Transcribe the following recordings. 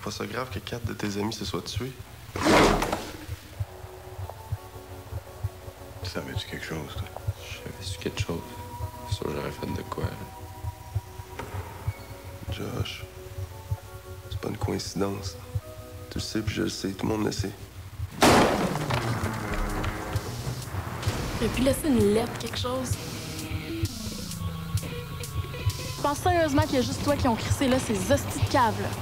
pas ça grave que 4 de tes amis se soient tués? Savais-tu quelque chose, toi? Je savais su quelque chose. C'est sûr, j'aurais fait de quoi, là. Josh, c'est pas une coïncidence. Tu le sais, puis je le sais. Tout le monde le sait. Et puis laisser une lettre, quelque chose. Je pense sérieusement qu'il y a juste toi qui ont crissé là ces hosties de caves, là.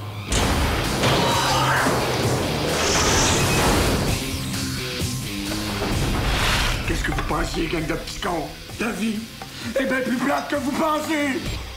Qu'est-ce que vous pensiez, gang de petits cons? Ta vie est bien plus plate que vous pensez!